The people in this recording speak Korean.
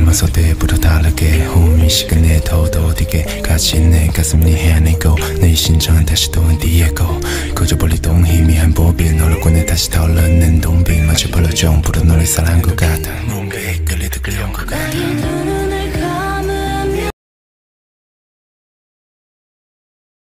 때보다 다르게 호미식은 내 더더 어디게 같이 내 가슴 네 헤아내고 내 심장은 다시 또 뒤에 고 그저 벌리던 희미한 법이 너를 꺼내 다시 타올라낸 동빙 마치 벌러정 부른 너를 사랑한 것 같아 뭔가에 끌리듯 끌려온 것 같아